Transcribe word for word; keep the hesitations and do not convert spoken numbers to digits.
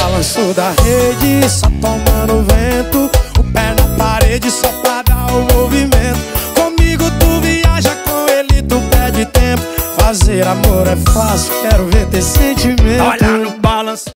balanço da rede, só tomando vento, o pé na parede só pra dar o movimento. Comigo tu viaja, com ele tu perde tempo. Fazer amor é fácil, quero ver ter sentimento. Olha no balanço.